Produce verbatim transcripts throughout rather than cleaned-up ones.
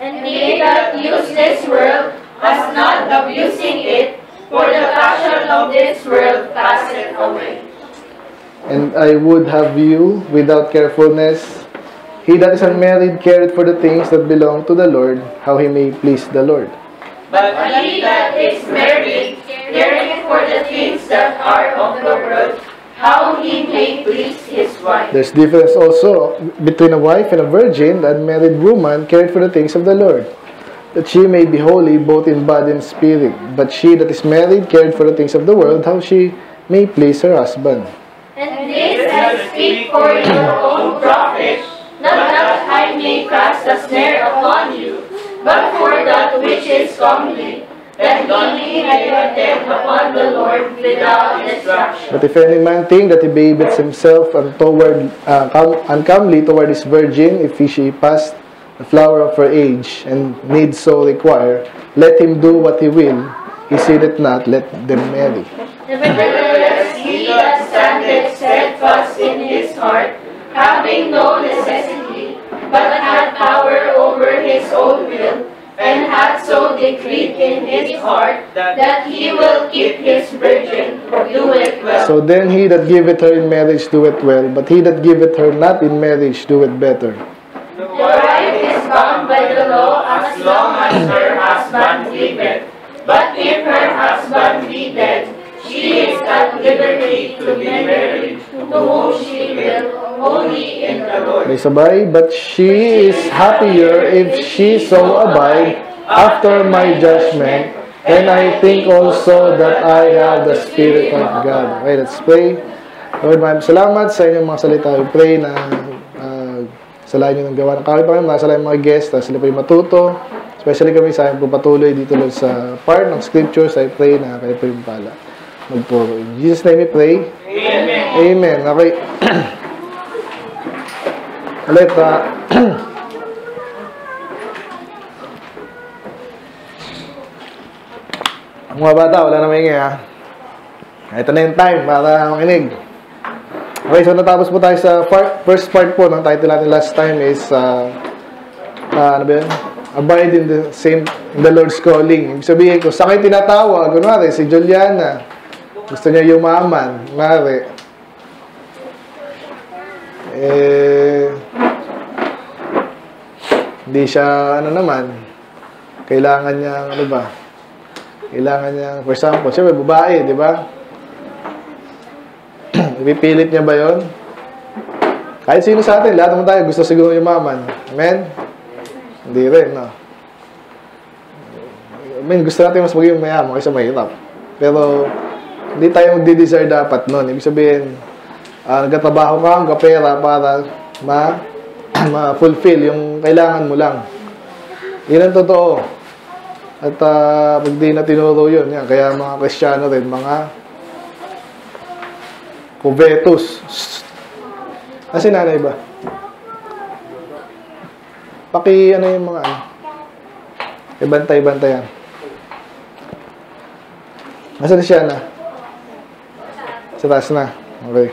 And they that use this world as not abusing it, for the passion of this world passeth away. And I would have you without carefulness. He that is unmarried careth for the things that belong to the Lord, how he may please the Lord. But he that is married careth for the things that are of the world, how he may please his wife. There's difference also between a wife and a virgin. The unmarried woman careth for the things of the Lord, that she may be holy both in body and spirit. But she that is married careth for the things of the world, how she may please her husband. And this I speak for your own profit, not that I may cast a snare upon you, but for that which is comely, that he may attend upon the Lord without distraction. But if any man think that he behaveth himself untoward, uh, uncomely toward his virgin, if he she past the flower of her age, and need so require, let him do what he will. He sinneth not, let them marry. Nevertheless, he that standeth steadfast in his heart, having no necessity, but hath power over his own will, and hath so decreed in his heart that he will keep his virgin, do it well. So then he that giveth her in marriage doeth well, but he that giveth her not in marriage doeth better. The wife is bound by the law as long as her husband liveth, but if her husband be dead, she is at liberty to be married to whom she will, only in the Lord. May sabay, but she is happier if she so abide after my judgment, and I think also that I have the Spirit of God. Okay, let's pray. Lord, maraming salamat sa inyong mga salita. We pray na uh, salahin nyo ng gawa ng kaway pa rin, masalahin mga guests, na sila pa yung matuto. Especially kami sa aming pupatuloy dito lang sa part ng scriptures. I pray na kayo pa yung pala magpuro. In Jesus' name we pray. Amen. Amen. Okay. Ulit, uh, ang mga bata, wala na maingay, ha? Ito na yung time para makinig. Okay, so natapos po tayo sa part, first part po ng title natin last time is uh, uh, ano ba yun? Abide in the same in the Lord's calling. Ibig sabihin ko, sa kayo tinatawag, kunwari, si Juliana, gusto niya yumaman, kunwari, eh, hindi siya, ano naman, kailangan niya, ano ba, kailangan niya, for example, siya may babae, di ba? Ipipilit niya ba yun? Kahit sino sa atin, lahat naman tayo gusto siguro yumaman. Amen? Hindi rin, no? I mean, gusto natin mas maging mayaman kaysa mahirap. Pero, hindi tayo magdi-desire dapat nun. Ibig sabihin, uh, nagtatrabaho ka, ang kapera para ma, ma-fulfill yung kailangan mo lang. Yun ang totoo. At uh, pag di na tinuro yun, yan. Kaya mga Kristiyano rin, mga covetous. Kasi nanay ba? Paki, ano yung mga, ano? Ibantay-bantay yan. Nasaan siya na? Sa taas na. Okay.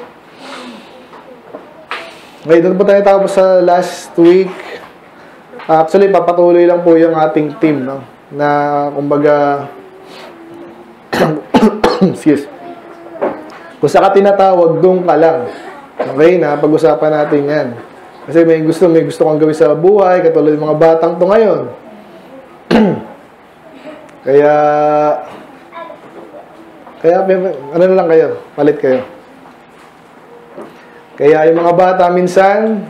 Okay, doon po tayo tapos sa last week. Actually, papatuloy lang po yung ating team, no? Na, kumbaga, excuse. Kung saka tinatawag, doon ka lang. Okay, na pag-usapan natin yan. Kasi may gusto, may gusto kang gawin sa buhay, katulad ng mga batang to ngayon. Kaya, kaya, ano na lang kayo, palit kayo. Kaya yung mga bata minsan,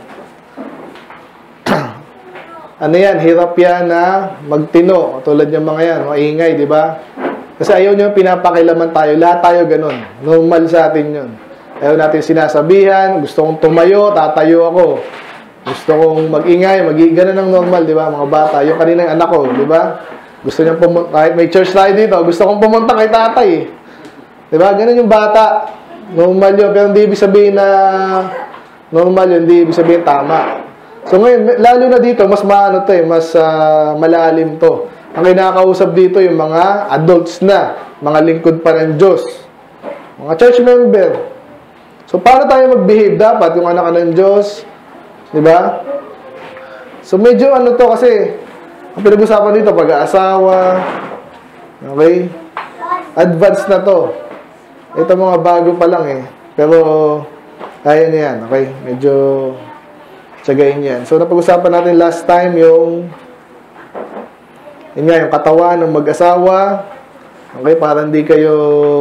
ano yan, hirap yan na magtino. Tulad yung mga yan, maingay, di ba? Kasi ayaw nyo pinapakilaman tayo. Lahat tayo ganun. Normal sa atin yun. Ayaw natin sinasabihan, gusto kong tumayo, tatayo ako. Gusto kong mag-ingay, mag-ingay. Ganun ang normal, di ba? Mga bata. Yung kaninang anak ko, di ba? Gusto niyang pumunta, kahit may church tayo dito, gusto kong pumunta kay tatay. Di ba? Ganun yung bata. Normal yun. Pero hindi ibig sabihin na normal yun. Hindi ibig sabihin tama. So ngayon, lalo na dito, mas maano to eh, mas uh, malalim to. Ang kinakausap dito yung mga adults na, mga lingkod pa ng Diyos. Mga church member. So paano tayo mag-behave dapat yung anak ng Diyos? Di ba? So medyo ano to kasi, Ang pinag-usapan dito, pag-aasawa. Okay? Advanced na to. Ito mga bago pa lang eh. Pero, kaya na yan. Okay? Medyo tsagayin yan. So, napag-usapan natin last time yung yun nga, yung katawan ng mag-asawa. Okay? Para hindi kayo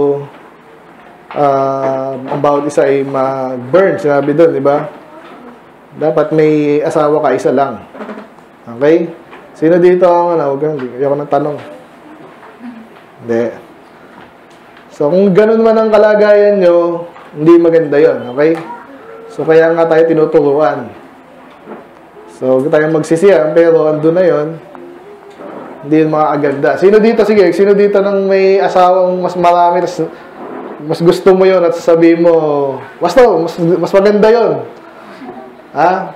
uh, ang bawat isa ay mag-burn. Sinabi doon, di ba? Dapat may asawa ka, isa lang. Okay? Sino dito ang ano? Huwag kang, ayoko ng tanong. Hindi. So, kung ganun man ang kalagayan nyo, hindi maganda yon, okay? So, kaya nga tayo tinuturuan. So, huwag tayong magsisiyan, pero andun na yon, hindi yun makakaganda. Sino dito, sige, sino dito nang may asawang mas marami, tas, mas gusto mo yon at sasabihin mo, basta, mas, mas maganda yon. Ha?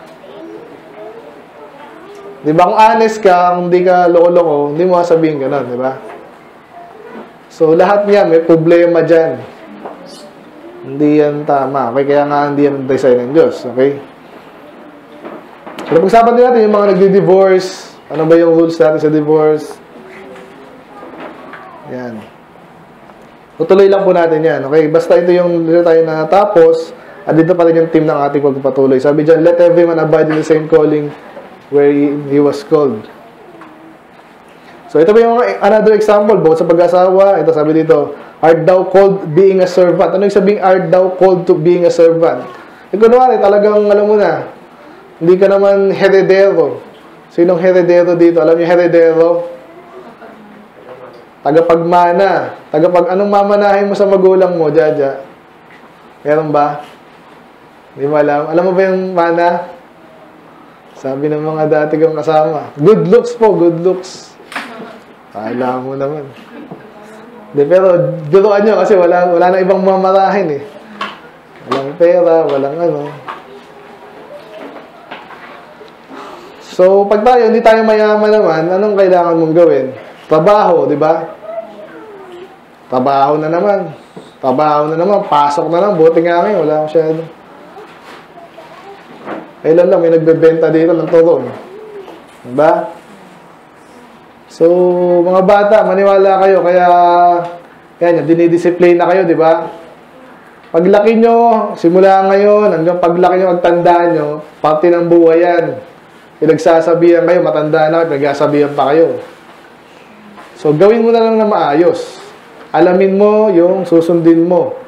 Di ba, kung honest ka, kung hindi ka loko-loko, hindi mo sabihin gano'n, di ba? So, lahat niya, may problema dyan. Hindi yan tama. Okay? Kaya nga, hindi yan design ng Diyos. Okay? So, pag-usapan din natin yung mga nagdi-divorce. Ano ba yung rules natin sa divorce? Yan. Tutuloy lang po natin yan. Okay? Basta ito yung dito tayo natapos, at dito pa rin yung team ng ating pagpapatuloy. Sabi dyan, let every man abide in the same calling where he, he was called. So, ito ba yung another example, bukod sa pag-asawa, ito sabi dito, art thou called being a servant? Ano yung sabing art thou called to being a servant? E kunwari, talagang, alam mo na, hindi ka naman heredero. Sinong heredero dito? Alam niyo heredero? Tagapagmana. Tagapag, anong mamanahin mo sa magulang mo, Jaja? Meron ba? Hindi mo alam. Alam mo ba yung mana? Sabi ng mga dati kong kasama, good looks po, good looks. Kala mo naman. De, pero, duruan nyo kasi wala, wala na ibang mamarahin eh. Walang pera, walang ano. So, pag tayo, hindi tayo mayaman naman, anong kailangan mong gawin? Trabaho, di ba? Trabaho na naman. Trabaho na naman, pasok na lang. Buti nga ngayon, wala masyado. Kailan lang, may nagbebenta dito ng turon. Diba? So, mga bata, maniwala kayo. Kaya, yan, dinidiscipline na kayo, diba? Paglaki nyo, simula ngayon, hanggang paglaki nyo, magtandaan nyo, parte ng buhay yan. Pinagsasabihan kayo, matanda na, pinagsasabihan pa kayo. So, gawin mo na lang na maayos. Alamin mo yung susundin mo.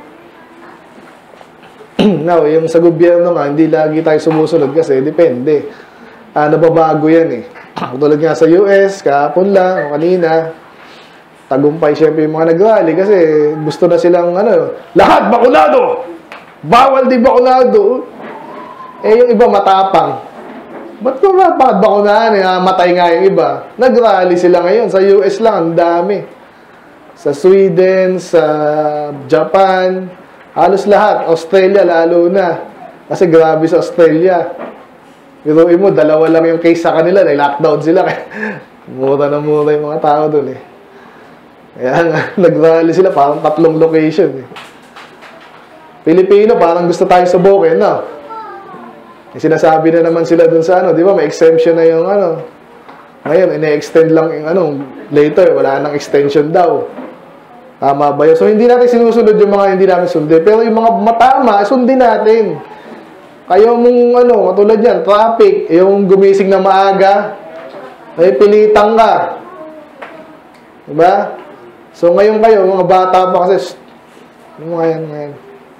Now, yung sa gobyerno nga, hindi lagi tayo sumusunod kasi depende. Ah, nababago yan eh. Tulad nga sa U S, kahapon lang, o kanina, tagumpay syempre yung mga nag-rally kasi gusto na silang, ano, lahat bakunado! Bawal di bakunado! Eh, yung iba matapang. Ba't ko ba, bakit bakunahan eh? Matay nga yung iba. Nag-rally sila ngayon. Sa U S lang, ang dami. Sa Sweden, sa Japan, halos lahat. Australia, lalo na. Kasi grabe sa Australia. Biruin mo, dalawa lang yung case sa kanila. Lockdown sila. Mura na mura yung mga tao dun eh. Kaya nga, nag-rally sila. Parang tatlong location eh. Pilipino, parang gusto tayo sa Bukid, no? Yung sinasabi na naman sila dun sa ano, di ba? May exemption na yung ano. Ngayon, ine-extend lang yung ano. Later, wala nang extension daw. Tama ba yun? So, hindi natin sinusunod yung mga hindi namin sundin. Pero yung mga matama, sundin natin. Kayo mong, ano, katulad yan, traffic, yung gumising na maaga, ay pilitang ka. Diba? So, ngayon kayo, mga bata pa kasi, ano nga yan, ngayon?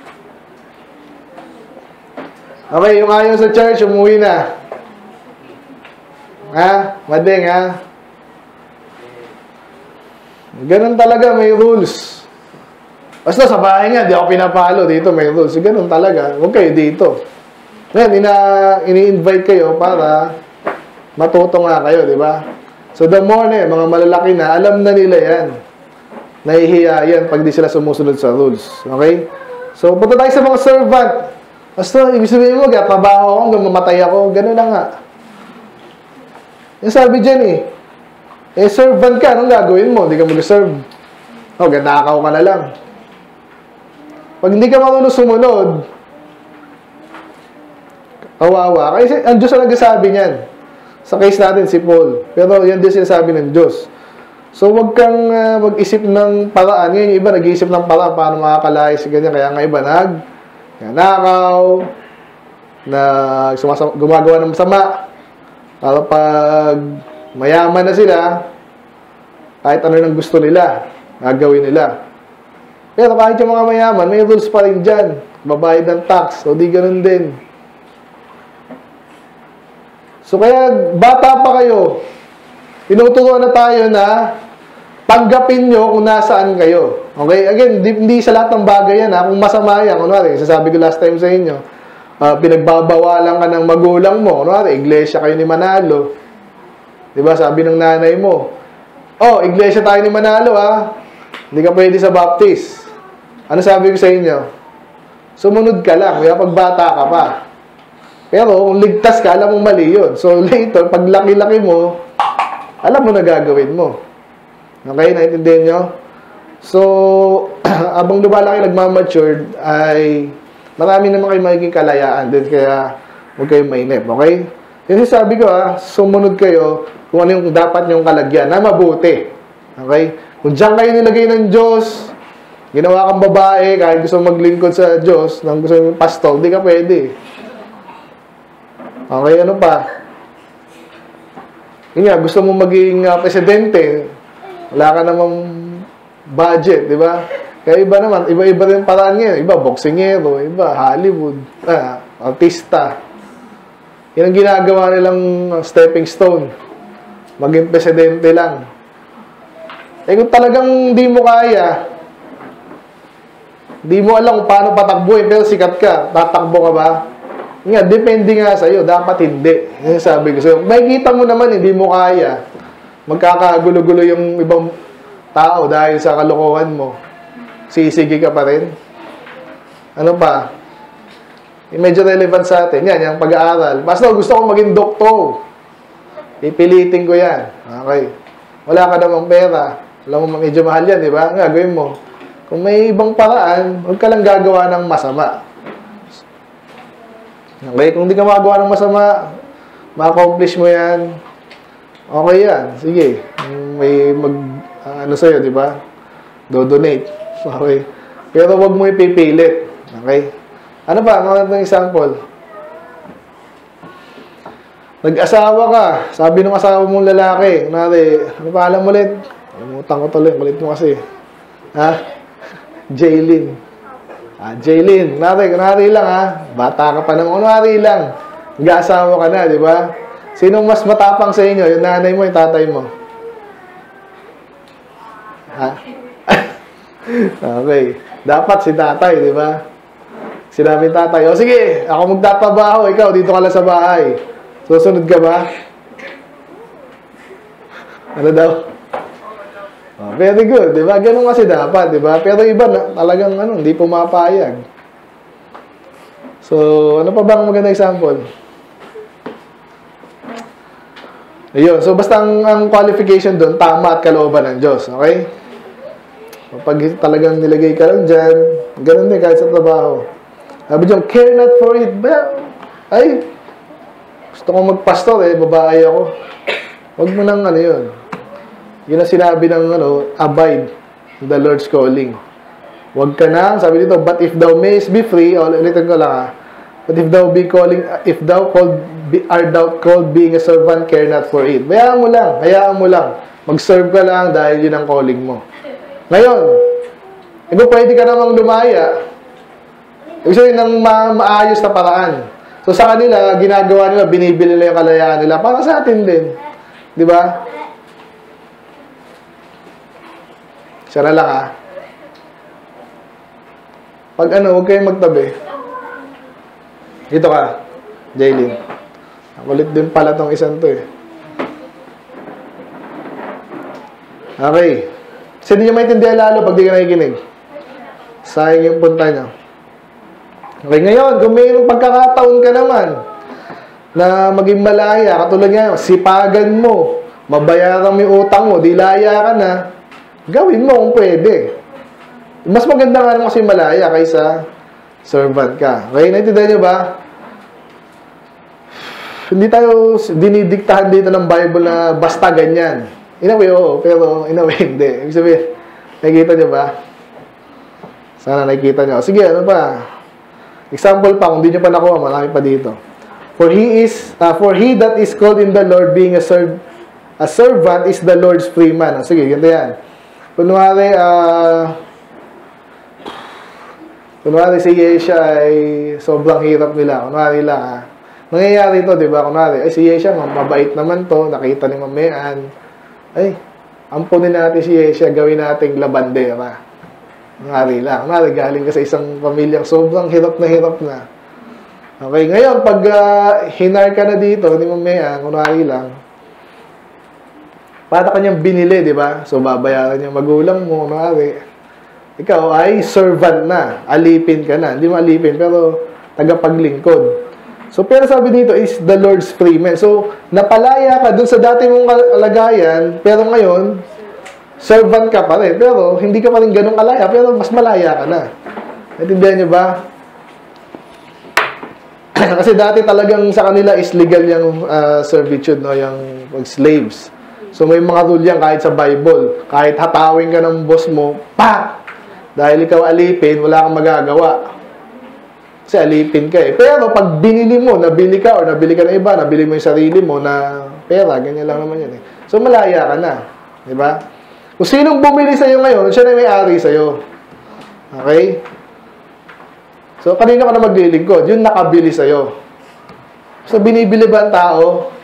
Okay, yung ayaw sa church, umuwi na. Ha? Mading, ha? Ganun talaga, may rules. Basta sa bahay nga, di ako pinapalo. Dito may rules. Ganun talaga. Huwag kayo dito. Ngayon, ina, ini-invite kayo para matuto nga kayo, di ba? So, the more na mga malalaki na, alam na nila yan. Nahihiya yan pag di sila sumusunod sa rules. Okay? So, punta tayo sa mga servant. Basta, ibig sabihin mo, trabaho ako, hanggang mamatay ako. Ganun na nga. Yung sabi dyan eh, eh, servant ka, anong gagawin mo? Hindi ka mag-serve. O, ganakaw ka na lang. Pag hindi ka marunong sumunod, kawawa. Kasi ang Diyos ang nagsasabi niyan. Sa case natin, si Paul. Pero yan din sinasabi ng Diyos. So, wag kang uh, mag-isip ng paraan. Ngayon, yung iba nag-iisip ng paraan paano makakalay si ganyan. Kaya nga iba nag nanakaw, na gumagawa ng masama. Para pag mayaman na sila, kahit ano nang gusto nila, gagawin nila. Pero kahit yung mga mayaman, may rules pa rin dyan. Babayad ng tax. So, di ganun din. So, kaya bata pa kayo, tinuturuan na tayo na tanggapin nyo kung nasaan kayo. Okay? Again, di, hindi sa lahat ng bagay yan. Ha? Kung masama yan, kunwari, sasabi ko last time sa inyo, uh, pinagbabawalan ka ng magulang mo. Kunwari, iglesia kayo ni Manalo. Diba? Sabi ng nanay mo, oh, iglesia tayo ni Manalo, ha? Hindi ka pwede sa Baptist. Ano sabi ko sa inyo? Sumunod ka lang, kaya pag bata ka pa. Pero kung ligtas ka, alam mo mali yun. So later, pag laki-laki mo, alam mo na gagawin mo. Okay, naintindihan nyo? So, abang lumalaki, nagmamature, ay marami naman kayo magiging kalayaan din, kaya huwag kayong mainip, okay? Yung sabi ko, ha, sumunod kayo kung ano yung dapat nyong kalagyan na mabuti. Okay? Kung diyan kayo nilagay ng Diyos, ginawa kang babae, kahit gusto maglingkod sa Diyos, nang gusto mong pastor, di ka pwede. Okay, ano pa? Yun nga, gusto mong maging uh, presidente, wala ka namang budget, di ba? Kaya iba naman, iba-iba rin paraan ngayon. Iba, boksingero, iba, Hollywood, ah, artista. Yan ang ginagawa nilang stepping stone. Maging presidente lang. Eh kung talagang di mo kaya, di mo alam kung paano patakbuhin, pero sikat ka, tatakbo ka ba? Nga, depende nga sa'yo, dapat hindi. Yan sabi ko sa'yo. Makikita mo naman, hindi mo kaya. Magkakagulo-gulo yung ibang tao dahil sa kalokohan mo. Sisigi ka pa rin. Ano pa? Yung medyo relevant sa atin. Yan, yung pag-aaral. Basta gusto kong maging doktor. Ipilitin ko yan. Okay. Wala ka namang pera. Alam mo, medyo mahal yan, di ba? Nga, gawin mo. Kung may ibang paraan, huwag ka lang gagawa ng masama. Okay, kung hindi ka magawa ng masama, ma-accomplish mo yan, okay yan. Sige, may mag, uh, ano sa'yo, di ba? Do-donate. Okay. Pero huwag mo ipipilit. Okay. Ano ba? Ano ng example? Nag-asawa ka. Sabi ng asawa mong lalaki, kunwari, ano pa alam mo ulit? Alimutan ko tuloy, kulit mo kasi. Ha? Jaylin. Ah, Jaylin, kunwari, kunwari lang ha. Bata ka pa naman, kunwari lang. Nag-asawa ka na, di ba? Sino mas matapang sa inyo? Yung nanay mo, yung tatay mo? Ha? Okay. Dapat si tatay, di ba? Sinabi tatay, o sige, ako magtatrabaho, ikaw dito ka lang sa bahay. Susunod ka ba? Ano daw? Oh, very good, di ba? Ganun kasi dapat, di ba? Pero iba na, talagang ano, hindi pumapayag. So, ano pa bang magandang example? Ayun, so basta ang, ang qualification doon, tama at kalooban ng Diyos, okay? Pag talagang nilagay ka lang dyan, ganun din kahit sa trabaho. Sabi dyan, care not for it. Ay, gusto ko magpastor eh, babae ako. Huwag mo nang ano yun. Yun ang sinabi ng ano, abide the Lord's calling. Huwag ka na, sabi dito, but if thou mayest be free, o ulitin ko lang ha, but if thou be calling, if thou called, be, are thou called being a servant, care not for it. Hayaan mo lang, hayaan mo lang. Mag-serve ka lang dahil yun ang calling mo. Ngayon, iba pwede ka namang lumaya. Ibig sabihin ng ma maayos na paraan. So sa kanila, ginagawa nila, binibili nila yung kalayaan nila. Para sa atin din. Di ba? Siya na lang ah. Pag ano, huwag kayong magtabi. Dito ka, Jaylin. Kulit din pala tong isang to eh. Okay. Kasi hindi nyo maintindihan lalo pag di ka nakikinig. Sayang yung punta nyo. Okay, ngayon, kung mayroong pagkakataon ka naman na maging malaya, katulad nga, sipagan mo, mabayaran mo yung utang mo, di laya ka na, gawin mo kung pwede. Mas maganda nga naman kasi malaya kaysa servant ka. Okay, naintindihan nyo ba? hindi tayo dinidiktahan dito ng Bible na basta ganyan. In a way, oo, pero in a way, hindi. Ibig sabihin, nakikita nyo ba? Sana nakikita nyo. Sige, ano pa? Example pa, kung di nyo pa nakuha, marami pa dito. For he is, uh, for he that is called in the Lord, being a, serv a servant, is the Lord's free man. Sige, ganito yan. Kunwari, ah, uh, kunwari si Yesha ay sobrang hirap nila. Kunwari lang, ha. Nangyayari ito, di ba? Kunwari, ay si Yesha, mabait naman to, nakita ni Mamean. Ay, ampunin natin si Yesha, gawin nating labandera. Kunwari lang. Kunwari, galing ka sa isang pamilyang sobrang hirap na hirap na. Okay, ngayon, pag uh, hinar ka na dito, ni Mamean, kunwari lang, para kanyang binili, di ba? So, babayaran yung magulang mo, kunwari. Ikaw ay servant na. Alipin ka na. Hindi mo alipin, pero tagapaglingkod. So, pero sabi dito is the Lord's free man. So, napalaya ka dun sa dati mong kalagayan, pero ngayon, servant ka pa rin. Pero, hindi ka pa rin ganun kalaya, pero mas malaya ka na. Natindihan nyo ba? Kasi dati talagang sa kanila is legal yung uh, servitude, no? Yung slaves. So, may mga rule yan kahit sa Bible. Kahit hatawin ka ng boss mo, pa! Dahil ikaw alipin, wala kang magagawa. Kasi alipin ka eh. Pero pag binili mo, nabili ka or nabili ka ng iba, nabili mo yung sarili mo na pera, ganyan lang naman yan eh. So, malaya ka na. Diba? Kung sinong bumili sa'yo ngayon, siya na may-ari sa'yo. Okay? So, kanina ka na maglilingkod. Yun nakabili sa'yo. So, binibili ba ang tao?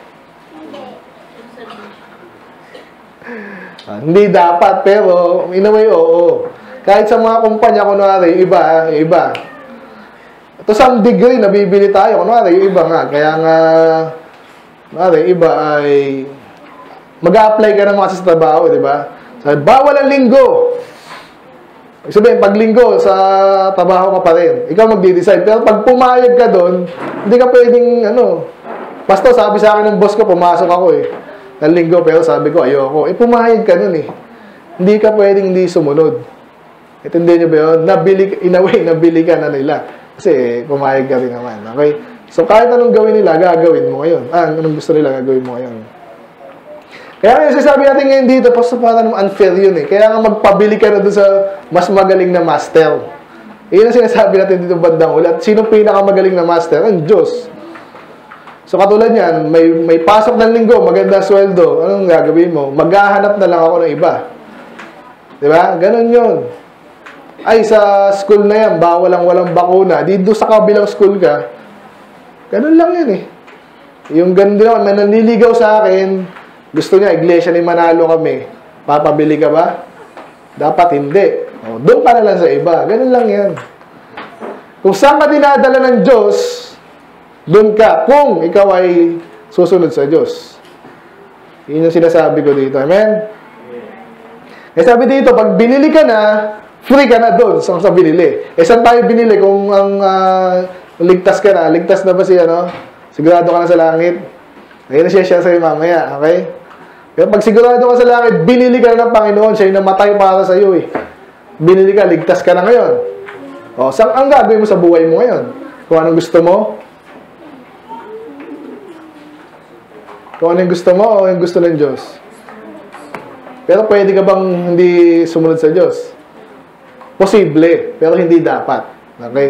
Ah, hindi dapat, pero in a way, oo. Kahit sa mga kumpanya, kunwari, yung iba, yung iba. To some degree, nabibili tayo. Kunwari, yung iba nga. Kaya nga, kunwari, iba ay mag-a-apply ka ng mga sa trabaho, di ba? Sabi, bawal ang linggo. Sabihin, pag linggo, sa trabaho ka pa rin. Ikaw magdi-decide. Pero pag pumayag ka doon, hindi ka pwedeng, ano, basta sabi sa akin ng boss ko, pumasok ako eh. Ng linggo, pero sabi ko, ayoko. Eh, pumayag ka nun eh. Hindi ka pwedeng hindi sumunod. Intindihan nyo ba yun? Nabili, in a way, nabili ka na nila. Kasi, eh, pumayag ka rin naman. Okay? So, kahit anong gawin nila, gagawin mo ngayon. Ah, anong gusto nila, gagawin mo ngayon. Kaya ngayon, sasabi natin ngayon dito, basta parang unfair yun eh. Kaya nga magpabili ka na doon sa mas magaling na master. Iyon ang sinasabi natin dito bandang huli. At sino pinakamagaling na master? Ang Diyos. So katulad yan, may, may pasok ng linggo, maganda sweldo. Anong gagawin mo? Maghahanap na lang ako ng iba. Diba? Ganon yun. Ay, sa school na yan, bawal ang walang bakuna. Dito sa kabilang school ka, ganon lang yun eh. Yung ganon din ako, may nanliligaw sa akin, gusto niya, iglesia ni Manalo kami. Papabili ka ba? Dapat hindi. O, doon ka na lang sa iba. Ganon lang yan. Kung saan ka dinadala ng Diyos, doon ka, kung ikaw ay susunod sa Diyos. Yun yung sinasabi ko dito. Amen? Eh sabi dito, pag binili ka na, free ka na doon sa, sa binili. Eh saan tayo binili kung ang uh, ligtas ka na? Ligtas na ba siya, no? Sigurado ka na sa langit? Ayun na siya siya sa'yo mamaya, okay? Pero pag sigurado ka sa langit, binili ka na ng Panginoon, siya yung namatay para sa iyo eh. Binili ka, ligtas ka na ngayon. O, saan ang gagawin mo sa buhay mo ngayon? Kung anong gusto mo? Kung ano yung gusto mo o yung gusto ng Diyos. Pero pwede ka bang hindi sumunod sa Diyos? Posible, pero hindi dapat. Okay?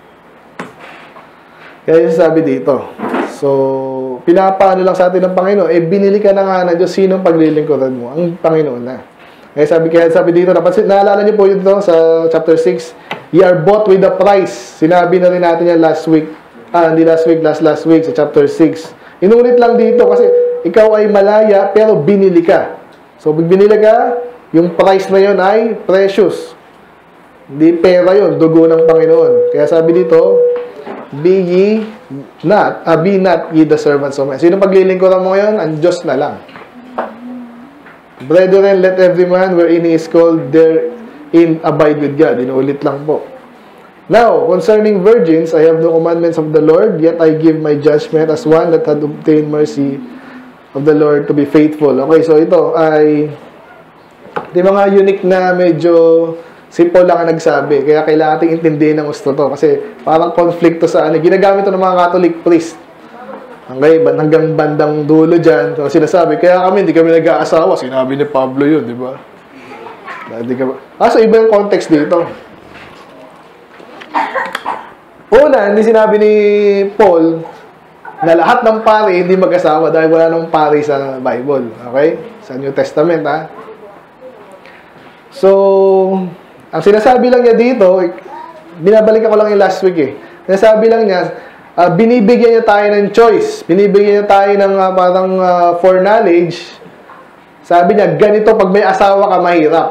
Kaya yung sabi dito. So, pinapaano lang sa atin ng Panginoon, eh binili ka na nga na Diyos, sinong paglilingkuran mo? Ang Panginoon na. Kaya sabi, kaya sabi dito, napansin, naalala niyo po yun dito sa chapter six, ye are bought with a price. Sinabi na rin natin yan last week. Ah, hindi last week, last last week sa chapter six. Inulit lang dito kasi ikaw ay malaya pero binili ka. So, pag binili ka, yung price na yun ay precious. Hindi pera yun, dugo ng Panginoon. Kaya sabi dito, be ye not, uh, be not ye the servants of men. Sino paglilingkuran mo ngayon? Ang Diyos na lang. Brethren, let every man wherein he is called therein abide with God. Inuulit lang po. Now, concerning virgins, I have no commandments of the Lord, yet I give my judgment as one that had obtained mercy of the Lord to be faithful. Okay, so ito ay di mga unique na medyo si Paul lang ang nagsabi. Kaya kailangan natin intindihin ng gusto to. Kasi parang conflict to sa ano. Ginagamit to ng mga Catholic priest. Okay, hanggang bandang dulo dyan. So, sinasabi, kaya kami, hindi kami nag-aasawa. Sinabi ni Pablo yun, di ba? Hindi ka... Ah, so iba yung context dito. Una, hindi sinabi ni Paul na lahat ng pari hindi mag-asawa dahil wala nang pari sa Bible. Okay? Sa New Testament, ha? So, ang sinasabi lang niya dito, binabalikan ko lang yung last week eh. Sinasabi lang niya, uh, binibigyan niya tayo ng choice. Binibigyan niya tayo ng uh, parang uh, foreknowledge. Sabi niya, ganito pag may asawa ka, mahirap.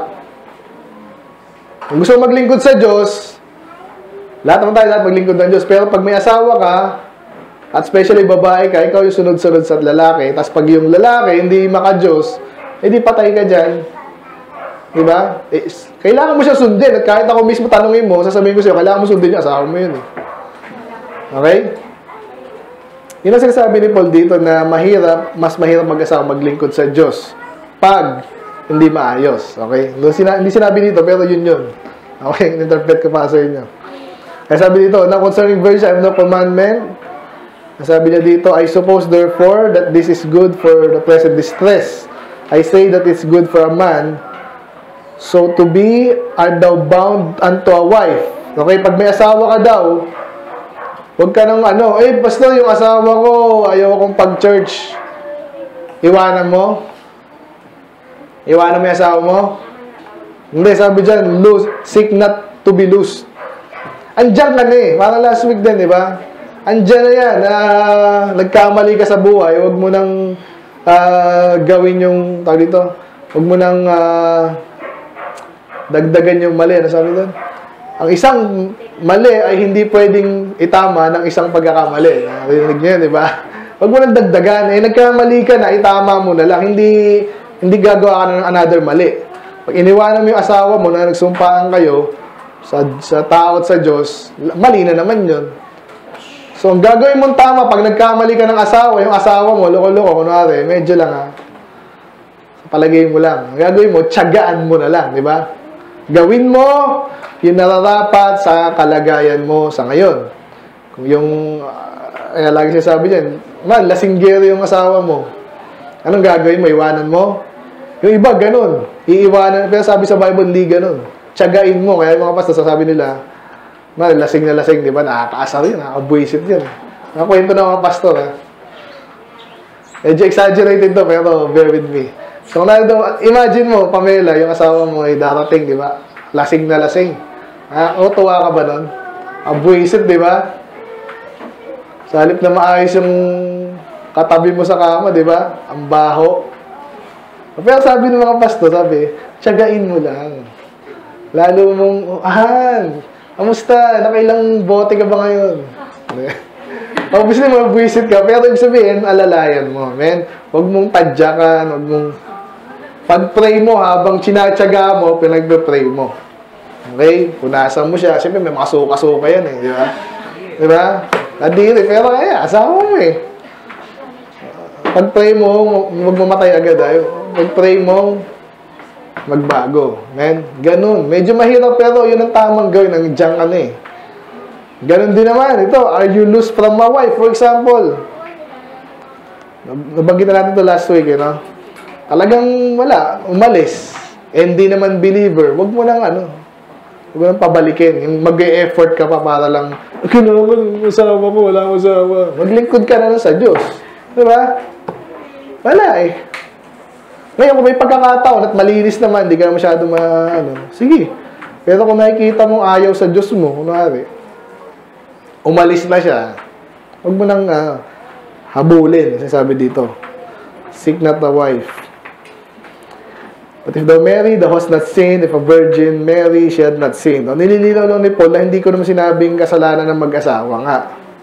Kung gusto mo maglingkod sa Diyos, lahat naman tayo lahat maglingkod ng Diyos. Pero pag may asawa ka, at especially babae ka, ikaw yung sunod-sunod sa lalaki. Tapos pag yung lalaki hindi maka-Diyos, edi patay ka dyan. Diba? Eh, kailangan mo siya sundin. At kahit ako mismo tanongin mo, sasabihin ko sa'yo, kailangan mo sundin niya, asawa mo yun. Eh. Okay? Yun ang sinasabi ni Paul dito na mahirap, mas mahirap mag-asawa maglingkod sa Diyos pag hindi maayos. Okay? Hindi sinabi dito, pero yun yun. Okay? Interpret ko pa sa inyo. Kaya sabi dito, na concerning verse, I have no commandment. Sabi niya dito, I suppose therefore that this is good for the present distress. I say that it's good for a man. So to be art thou bound unto a wife. Okay, pag may asawa ka daw, huwag ka nang ano, eh, basta yung asawa ko, ayaw akong pag-church. Iwanan mo? Iwanan mo yung asawa mo? Hindi, sabi dyan, loose, seek not to be loose. Andiyan ka na eh. Parang last week din, di ba? Andiyan na yan. Uh, nagkamali ka sa buhay. Huwag mo nang uh, gawin yung, tawag dito, huwag mo nang uh, dagdagan yung mali. Ano sabi doon? Ang isang mali ay hindi pwedeng itama ng isang pagkakamali. Narinig niyo yun, di ba? Huwag mo nang dagdagan. Eh, nagkamali ka na, itama mo na lang. Hindi, hindi gagawa ka na ng another mali. Pag iniwanan mo yung asawa mo na nagsumpaan kayo sa, sa tao at sa Diyos, mali na naman yun. So, ang gagawin mong tama, pag nagkamali ka ng asawa, yung asawa mo, loko-loko, kunwari, medyo lang ha. Palagay mo lang. Ang gagawin mo, tiyagaan mo na lang, di ba? Gawin mo yung nararapat sa kalagayan mo sa ngayon. Kung yung, uh, eh, lagi siya sabi dyan, man, lasinggero yung asawa mo. Anong gagawin mo? Iwanan mo? Yung iba, ganun. Iiwanan. Pero sabi sa Bible, hindi ganun. Tiyagain mo. Kaya yung mga pastor, sasabi nila, man, lasing na lasing, di ba? Nakakaasar yun, nakakabuisit yun. Nakakwento ng mga pastor, ha? Medyo exaggerated to, pero bear with me. So, na, imagine mo, Pamela, yung asawa mo ay darating, di ba? Lasing na lasing. Ha? O, tuwa ka ba nun? Abuisit, di ba? Sa halip na maayos yung katabi mo sa kama, di ba? Ang baho. Pero sabi ng mga pastor, sabi, tiyagain mo lang. Lalo mong, ahan, kamusta? Nakailang bote ka ba ngayon? Obviously, mabuisit ka. Pero ibig sabihin, alalayan mo. Men, huwag mong tadyakan. Huwag mong... Pag-pray mo, habang sinatyaga mo, pinagpe-pray mo. Okay? Punasan mo siya. Siyempre, may mga suka-suka yan eh. Di ba? Di ba? Nadiri. Pero kaya, asawa mo eh. Pag-pray mo, huwag mamatay agad. Pag-pray mo, magbago. Men, ganun. Medyo mahirap pero yun ang tamang gawin. Nandiyan ka na eh. Ganun din naman. Ito, are you loose from my wife? For example, nabanggit na natin ito last week, you know? Talagang wala, umalis. And di naman believer. Huwag mo lang ano, huwag mo lang pabalikin. Yung mag-e-effort ka pa para lang, kailangan masawa ko, wala masawa. Maglingkod ka na lang sa Diyos. Diba? Wala eh. Ngayon, kung may pagkakataon at malinis naman, di ka masyado ma, ano, sige. Pero kung nakikita mong ayaw sa Diyos mo, kunwari, umalis na siya, huwag mo nang uh, habulin, sasabi dito. Seek not a wife. But if thou marry, thou hast not sinned. If a virgin marry, she had not sinned. O, nililinaw lang ni Paul na hindi ko naman sinabing kasalanan ng mag-asawa nga.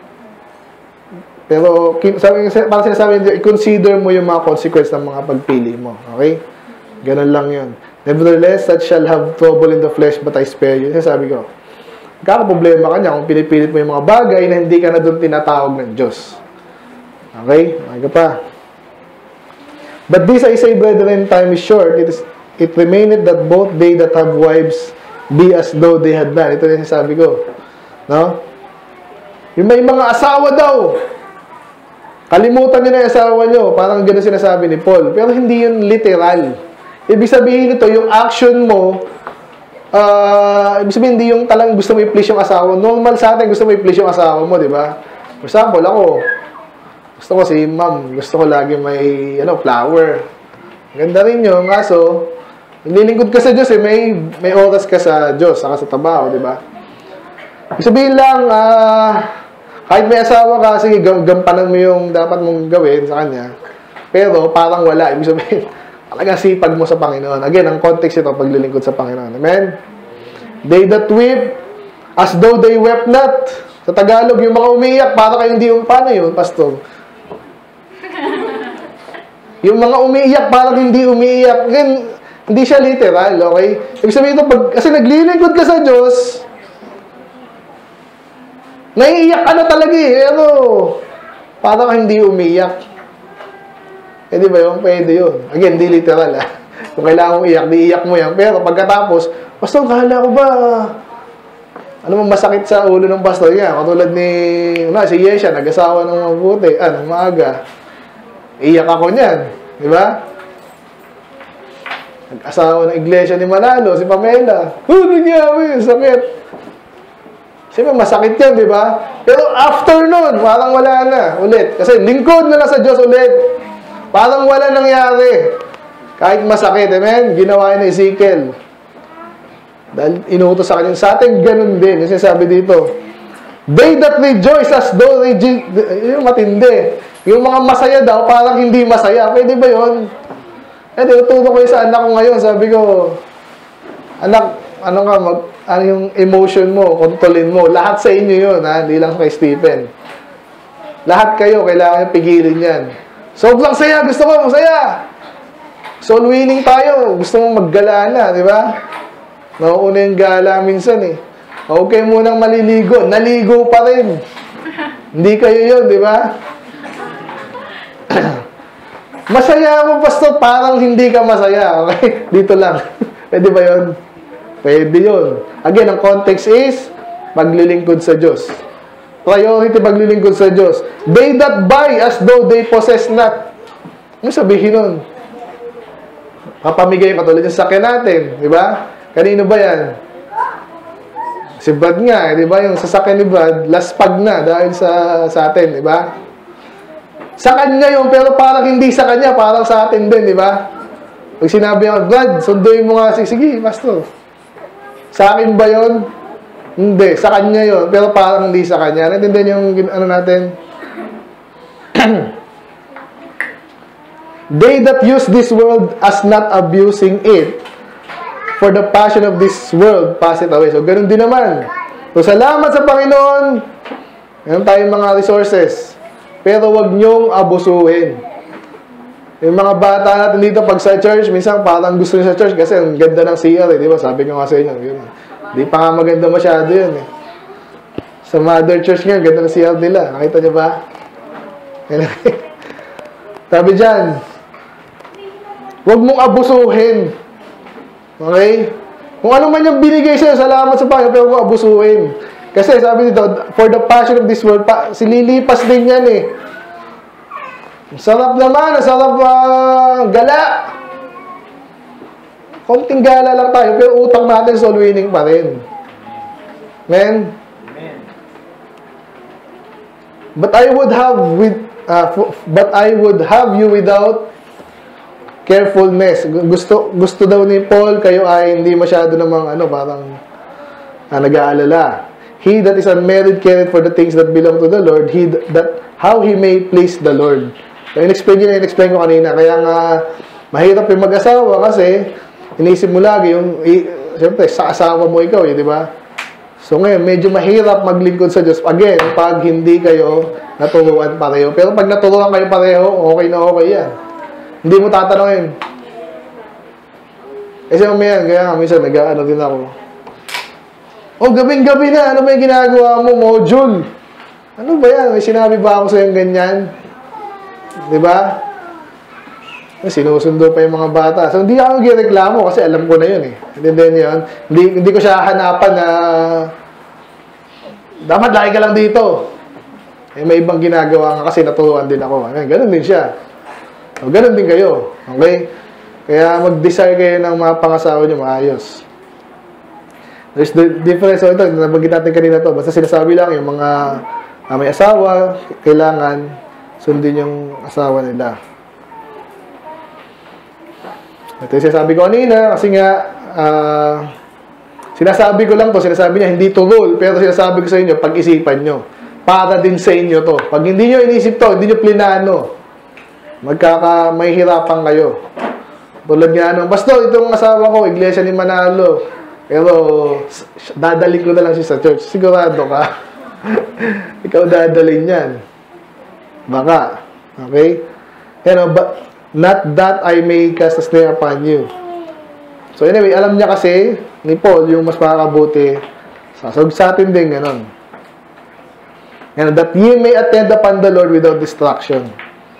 Pero, parang sinasabi nito, i-consider mo yung mga consequence ng mga pagpili mo. Okay? Ganun lang yun. Nevertheless, that shall have trouble in the flesh, but I spare you. Sinasabi ko, kakaproblema ka niya kung pinipilit mo yung mga bagay na hindi ka na doon tinatawag ng Diyos. Okay? Okay ka pa. But this I say, brethren, time is short. It, is, it remaineth that both they that have wives be as though they had none. Ito yung sinasabi ko. No? Yung may mga asawa daw. Kalimutan nyo na yung asawa nyo. Parang gano'n sinasabi ni Paul. Pero hindi yun literal. Ibig sabihin nito, yung action mo, uh, ibig sabihin, hindi yung talang gusto mo i-please yung asawa. Normal sa atin, gusto mo i-please yung asawa mo, di ba? For example, ako, gusto ko si ma'am, gusto ko lagi may, ano, flower. Ganda rin yun. Kaso, nililingkod ka sa Diyos, eh, may, may oras ka sa Diyos, saka sa trabaho, di ba? Ibig sabihin lang, ah, uh, kahit may asawa ka, sige, gampanan mo yung dapat mong gawin sa kanya. Pero, parang wala. Ibig sabihin, talagang sipag mo sa Panginoon. Again, ang context ito, paglilingkod sa Panginoon. Amen? They that weep, as though they wept not. Sa Tagalog, yung mga umiiyak, para kayo hindi yung, paano yun, pastor? Yung mga umiiyak, parang hindi umiiyak. Again, hindi siya literal, okay? Ibig sabihin ito, pag, kasi naglilingkod ka sa Diyos, naiiyak ka na talaga eh. Ano? Parang hindi umiiyak. Eh, di ba yun? Pwede yun. Again, di literal ah. Kung kailangan mong iyak, di iyak mo yan. Pero pagkatapos, pastor, kala ko ba, ano mang masakit sa ulo ng pastor yan? Katulad ni, na, si Yesha, nag-asawa ng mabuti, ah, ng maaga. Iyak ako niyan. Di ba? Nag-asawa ng iglesia ni Manalo, si Pamela. Oh, nangyari, sakit. Siyempre, masakit yan, di ba? Pero after nun, parang wala na ulit. Kasi lingkod na lang sa Diyos ulit. Parang wala nangyari. Kahit masakit, amen? Ginawa ni Ezekiel. Dahil inuutos sa kanya. Sa atin, ganun din. Yung sinasabi dito. They that rejoice as though they... Yung matindi. Yung mga masaya daw, parang hindi masaya. Pwede ba yun? Eh, tinuturo ko yung sa anak ko ngayon. Sabi ko, anak, ano nga, mag, ano yung emotion mo, kontrolin mo. Lahat sa inyo yun, ha? Hindi lang kay Stephen. Lahat kayo, kailangan yung pigilin yan. Sobrang saya, gusto ko, masaya. Soul winning tayo, gusto mong maggala na, di ba? Nauuna yung gala minsan eh. Okay munang maliligo, naligo pa rin. Hindi kayo yun, di ba? Masaya ako, pastor, parang hindi ka masaya. Okay? Dito lang. Pwede ba yun? Pwede yun. Again, ang context is maglilingkod sa Diyos. Priority paglilingkod sa Diyos. They that buy as though they possess not. Ano sabihin nun? Papamigay yung katulad yung sakyan natin. Di ba? Kanino ba yan? Si Brad nga. Di ba? Yung sasakyan ni Brad, laspag na dahil sa, sa atin. Di ba? Sa kanya yun, pero parang hindi sa kanya, parang sa atin din. Di ba? Pag sinabi niya, Brad, sunduin mo nga. Sige, pastor. Sa akin ba yun? Hindi. Sa kanya yun. Pero parang hindi sa kanya. Natindihan yung ano natin? They that use this world as not abusing it, for the passion of this world, pass it away. So, ganun din naman. So, salamat sa Panginoon. Meron tayong mga resources. Pero wag nyong abusuhin. Yung mga bata natin dito, pag sa church, minsan parang gusto nyo sa church kasi ang ganda ng C R eh, di ba? Sabi ko nga sa inyo, yun. Di pa nga maganda masyado yun eh. Sa mother church nga, ganda ng C R nila. Nakita nyo ba? Sabi dyan, wag mong abusuhin. Okay? Kung ano man yung binigay sa'yo, salamat sa Panginoon, pero huwag mong abusuhin. Kasi sabi dito, for the passion of this world, pa, sililipas din yan eh. Sarap naman, sarap uh, gala. Konting gala lang tayo, pero utang natin soul winning pa rin. Amen? Amen. But I would have with uh, but I would have you without carefulness. Gusto gusto daw ni Paul kayo ay hindi masyado namang ano, parang uh, nag-aalala. He that is unmarried careth for the things that belong to the Lord, he that how he may please the Lord. So, in-explain yun, in-explain ko kanina. Kaya nga, mahirap yung mag-asawa kasi inisip mo lagi yung, i, siyempre, sa asawa mo ikaw, eh, di ba? So ngayon, medyo mahirap maglingkod sa Diyos. Again, pag hindi kayo naturuan pareho. Pero pag naturuan kayo pareho, okay na okay yan. Hindi mo tatanungin. Kasi mamaya, kaya nga, minsan, nag-ano din ako. Oh, gabing-gabi na. Ano ba yung ginagawa mo? Module. Ano ba yan? May sinabi ba ako sa'yo ganyan? Diba? Sinusundo pa yung mga bata. So, hindi ako gireklamo kasi alam ko na yun eh. Intindihan niyo yun? Hindi, hindi ko siya hanapan na dapat lagi ka lang dito. Eh, may ibang ginagawa nga kasi naturuan din ako. Ayan, ganun din siya. O, ganun din kayo. Okay? Kaya mag-desire kayo ng mga pangasawa nyo maayos. There's the difference. So, ito, nabanggit natin kanina to. Basta sinasabi lang yung mga uh, may asawa, kailangan sundin yung asawa nila. Ito yung sinasabi ko kanina kasi nga uh, sinasabi ko lang to, sinasabi niya hindi to rule, pero sinasabi ko sa inyo, pag-isipan nyo. Para din sa inyo to. Pag hindi nyo inisip to, hindi nyo plinano, magkaka, may hirapan kayo. Tulad nga nung, Pastor, itong asawa ko, iglesia ni Manalo, pero dadalhin ko na lang siya sa church. Sigurado ka? Ikaw dadalhin yan. Baka. Okay? You know, but not that I may cast a snare upon you. So anyway, alam niya kasi ni Paul yung mas makakabuti. So sa atin din ganun. And that ye may attend upon the Lord without distraction.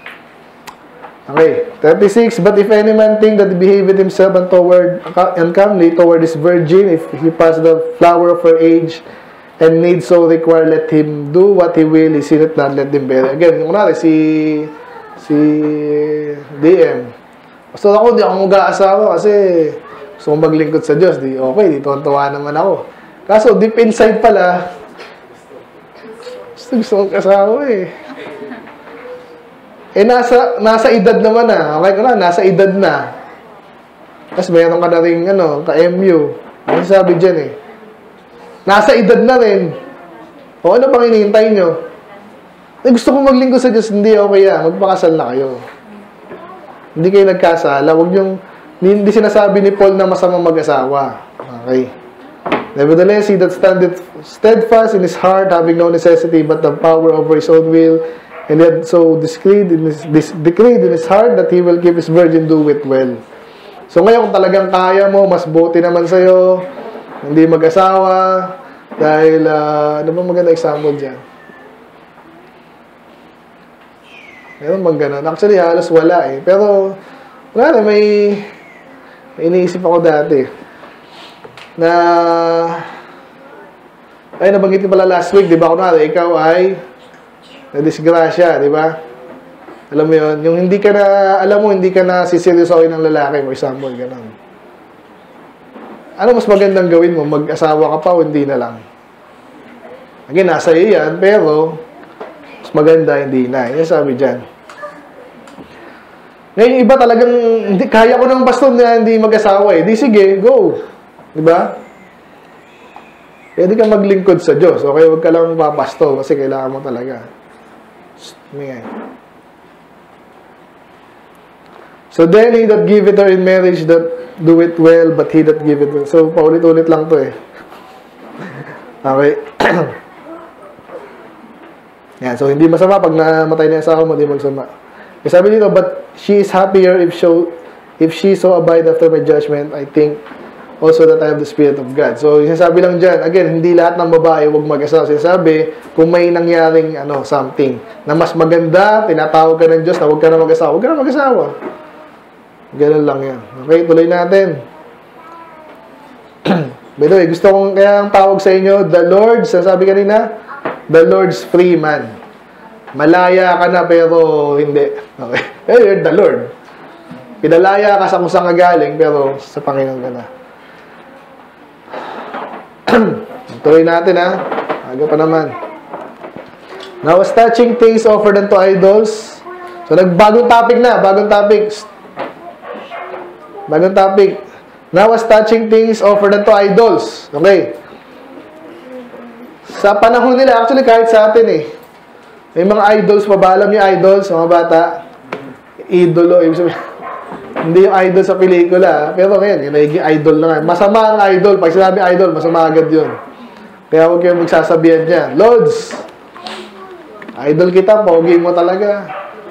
Okay, thirty-six. But if any man think that he behaveth himself untoward, uncomely toward his virgin, if he pass the flower of her age, and need so require, let him do what he will, he sinneth not, let him bear. Again, yung kunwari, si si D M. Basta ako, di ako mag-aasawa kasi gusto kong maglingkod sa Diyos. Di, okay, di tuwan-tuwa naman ako. Kaso, deep inside pala, gusto, gusto kong kasawa eh. Eh, nasa, nasa edad naman na. Okay ko na, nasa edad na. Tapos mayroon ka na rin, ano, ka-M U. Ano sabi dyan eh? Nasa edad na rin. O ano pang hinihintay nyo? Eh, gusto kong maglingkod sa Diyos, hindi okay ah. Magpakasal na kayo. Hindi kayo nagkasala. Huwag yung, hindi, hindi sinasabi ni Paul na masamang mag-asawa. Okay. Nevertheless, he that standeth steadfast in his heart, having no necessity but the power over his own will, and yet so decreed in his, this, decreed in his heart that he will keep his virgin, do it well. So ngayon, kung talagang kaya mo, mas buti naman sa'yo, hindi mag-asawa, dahil, uh, ano ba maganda example dyan? Meron bang ganun? Actually, halos wala eh. Pero, wala, may, may iniisip ako dati. Na, ay, nabanggit ko pala last week, di ba? Kunwari, ikaw ay na-disgrasya, di ba? Alam mo yun? Yung hindi ka na, alam mo, hindi ka na siseryosohin ng lalaki mo, example, ganun. Ano mas magandang gawin mo? Mag-asawa ka pa o hindi na lang? Again, nasa iyo yan, pero mas maganda, hindi na. Yan sabi dyan. Ngayon, iba talagang, hindi, kaya ko ng pastor na hindi mag-asawa eh. Di sige, go. Diba? Pwede ka maglingkod sa Diyos. Okay, huwag ka lang mapapasto kasi kailangan mo talaga. May So then, he that giveth her in marriage that do it well, but he that giveth her. So, paulit-ulit lang to eh. Okay. Yan, so hindi masama pag namatay na yung asawa mo, hindi magsama. Kasi sabi dito, but she is happier if so, if she so abide after my judgment, I think also that I have the Spirit of God. So, sinasabi lang dyan, again, hindi lahat ng babae huwag mag-asawa. Sinasabi, kung may nangyaring ano, something na mas maganda, tinatawag ka ng Diyos na huwag ka na mag-asawa, huwag ka na mag-asawa. Ganun lang yan. Okay, tuloy natin. By the way, gusto kong kaya ang tawag sa inyo, the Lord, sasabi kanina, the Lord's free man. Malaya ka na pero hindi. Okay. Eh, you're the Lord. Pinalaya ka sa kung saan ka galing pero sa Panginoon ka na. Tuloy natin ha. Aga pa naman. Now, as touching things offered unto idols. So, nagbagong topic na. Bagong topic. Bagong topic. Now, as touching things offered unto idols. Okay. Sa panahon nila, actually kahit sa atin eh. May mga idols pa ba? Alam niyo idols, mga bata? Idolo. Hindi yung idol sa pelikula. Pero ngayon, yung nagiging idol na nga. Masama ang idol. Pag sinabi idol, masama agad yun. Kaya huwag kayong magsasabihan niya. Lods, idol kita, pogi mo talaga.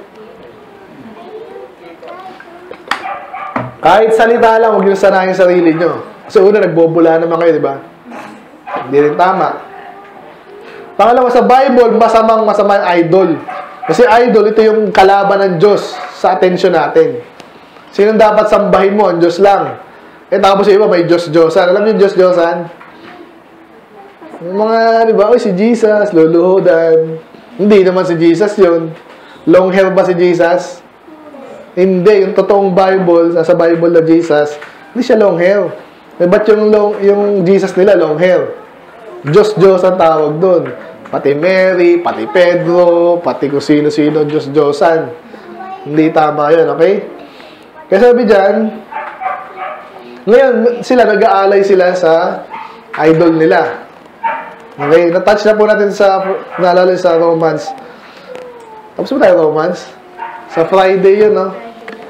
Kahit salita lang, huwag yung sanahin yung sarili nyo. Kasi una, nagbobula naman kayo, di ba? Hindi rin tama. Pangalawa, sa Bible, masamang masamang idol. Kasi idol, ito yung kalaban ng Diyos sa atensyon natin. Sinong dapat sambahin mo? Ang Diyos lang. Eh, tapos sa iba, may Diyos-Diyosan. Alam niyo yung Diyos-Diyosan? Yung mga, di ba, oh, si Jesus, luluhodan. Hindi naman si Jesus yun. Long hair ba si Jesus? Hindi. Yung totoong Bible, sa Bible na Jesus, hindi siya long hair. Eh, ba't yung, long, yung Jesus nila long hair? Diyos, Diyos ang tawag doon. Pati Mary, pati Pedro, pati kung sino-sino, Diyos, Diyosan. Hindi tama yun, okay? Kaya sabi dyan, ngayon, sila, nag-aalay sila sa idol nila. Okay, na-touch na po natin sa, naalala sa Romans. Tapos ba tayo Romans? Sa Friday yun, no?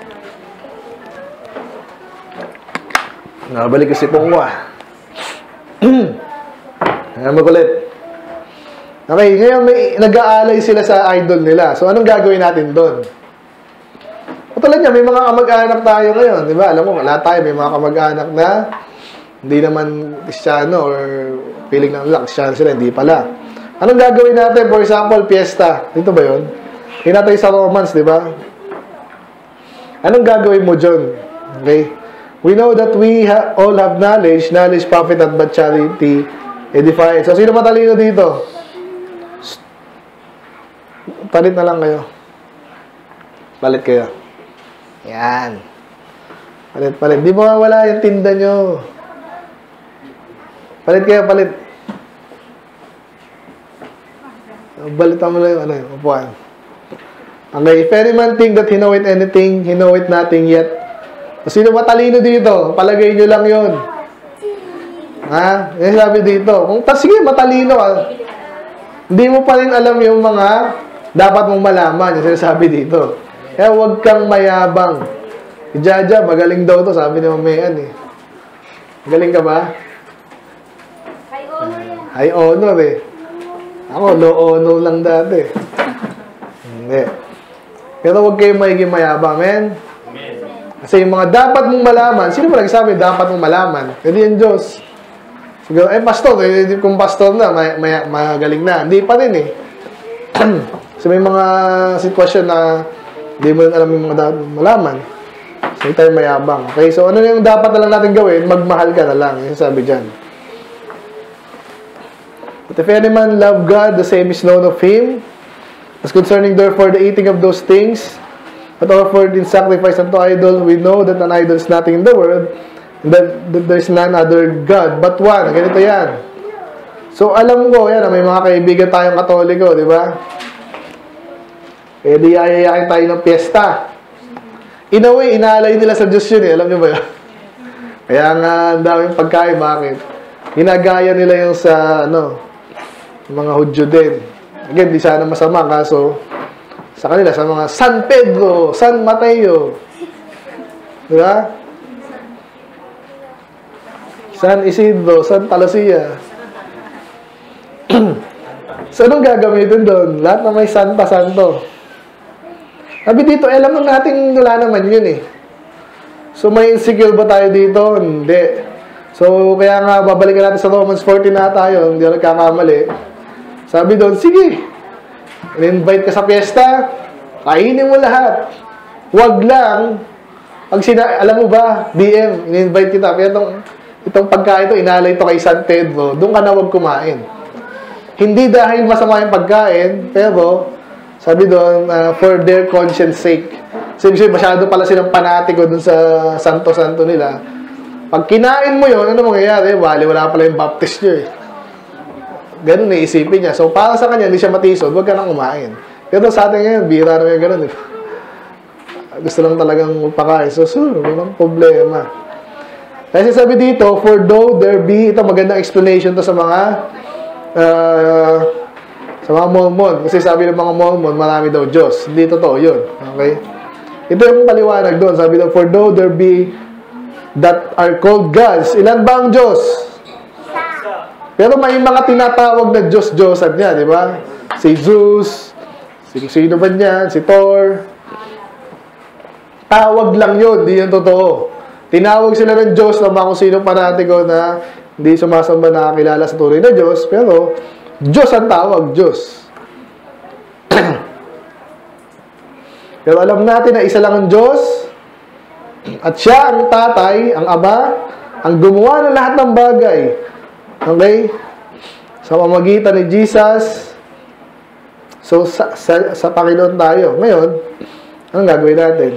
Nakabalik ko si Pongwa. Ayan, makulit. Okay, ngayon may nag-aalay sila sa idol nila. So, anong gagawin natin doon? Tulad niya, may mga kamag-anak tayo ngayon, di ba? Alam mo, wala tayo, may mga kamag-anak na hindi naman Kristiyano or feeling lang lang, Kristiyano sila, hindi pala. Anong gagawin natin? For example, fiesta. Dito ba yun? Hinatay tayo sa Romans, di ba? Anong gagawin mo dyan? Okay? We know that we ha all have knowledge, knowledge, profit, at but charity edifies. So, sino matalino dito? Palit na lang kayo. Palit kayo. Yan. Palit, palit. Di mo wala yung tinda nyo. Palit kayo, palit. Balitan mo lang yung ano, yung upuan. Okay, if any man think that he know it anything, he know it nothing yet. Sino matalino dito? Palagay nyo lang yun. Ha? Yan sabi dito. Kung sige, matalino ka. Hindi mo pa rin alam yung mga dapat mong malaman. Yung sinasabi dito. Kaya huwag kang mayabang. Jaja, magaling daw to, sabi ni Mamayan eh. Magaling ka ba? High honor yan. High honor eh. Ako, low honor lang dati. Hindi. Pero huwag kayong magiging mayabang, men. Kasi yung mga dapat mong malaman, sino ba nagsabi dapat mong malaman? Hindi yung Diyos. Siguro, eh, pastor, eh, kung pastor na, may, may, magaling na. Hindi pa rin eh. So, may mga sitwasyon na hindi mo alam yung mga dapat mong malaman. So, hindi tayo mayabang. Okay, so ano yung dapat na lang natin gawin? Magmahal ka na lang. Yung sabi dyan. But if any man love God, the same is known of Him. As concerning therefore the eating of those things that offered in sacrifice unto idol, we know that an idol is nothing in the world, and that, that there is none other God but one. Ganito yan. So, alam ko, yan, may mga kaibigan tayong Katoliko, di ba? Eh, di ayayakin tayo ng piyesta. In a way, inaalay nila sa Diyos yun eh. Alam niyo ba yun? Kaya nga, ang daming pagkain. Bakit? Hinagaya nila yung sa, ano, mga Hudyo din. Again, di sana masama. Kaso, sa kanila, sa mga San Pedro, San Mateo. Di ba? San Isidro, Santa Lucia. So, anong gagamitin doon? Lahat na may Santa Santo. Sabi dito, alam mo natin wala naman yun eh. So, may insecure ba tayo dito? Hindi. So, kaya nga, babalikan natin sa Romans fourteen na tayo, hindi ako nagkakamali. Sabi doon, sige, in-invite ka sa fiesta, kainin mo lahat. Huwag lang, pag sina alam mo ba, D M, in-invite kita, kaya itong, itong pagkain ito, inalay ito kay San Pedro, doon ka na huwag kumain. Hindi dahil masama yung pagkain, pero, sabi doon, uh, for their conscience sake. Sabi siya, masyado pala silang panatiko doon sa santo-santo nila. Pag kinain mo yun, ano mangyayari? Wali, wala pala yung baptist nyo eh. Ganun naisipin niya. So, para sa kanya, hindi siya matisod, huwag ka nang kumain. Pero sa atin ngayon, bira naman yung ganun eh. Gusto lang talagang magpakain. So, sure, walang problema. Kasi sabi dito, for though there be, ito magandang explanation to sa mga uh, sa mga Mormon. Kasi sabi ng mga Mormon, marami daw Diyos. Hindi totoo yun. Okay? Ito yung paliwanag doon. Sabi daw, for though there be that are called gods, ilan ba ang Diyos? Pero may mga tinatawag na Diyos-Diyosan niya, di ba? Si Zeus, si sino ba niyan, si Thor. Tawag lang yun, di yan totoo. Tinawag sila ng Diyos na mga kung sino panatiko na hindi sumasamba nakakilala sa tunay na Diyos, pero Diyos ang tawag, Diyos. Pero alam natin na isa lang ang Diyos, at siya ang tatay, ang ama, ang gumawa ng lahat ng bagay. Okay? Sa pamamagitan ni Jesus, So, sa, sa, sa Panginoon tayo. Ngayon, anong gagawin natin?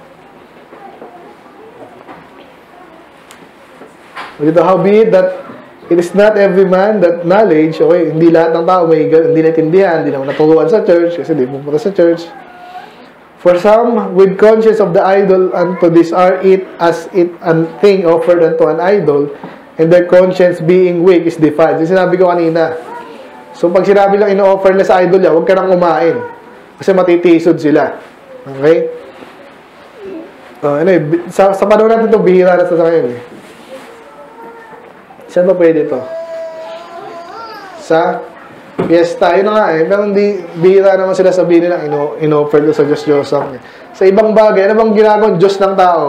Dito, how be it that it is not every man that knowledge, okay, hindi lahat ng tao may hindi naintindihan, hindi naman naturuan sa church, kasi hindi pupunta sa church. For some, with conscience of the idol, unto this are it as it a thing offered unto an idol, and their conscience being weak is defiled. Yung sinabi ko kanina. So, pag sinabi lang ino-offer na sa idol yan, huwag ka nang kumain. Kasi matitisod sila. Okay? Uh, anyway, sa, sa panahon natin ito, bihira na sa ngayon eh. Saan ba pwede ito? Sa fiesta. Yun na nga eh. Pero hindi, bihira naman sila sabihin nila, ino, ino-offer ko sa Diyos Diyos. Eh. Sa ibang bagay, ano bang ginagawang Diyos ng tao?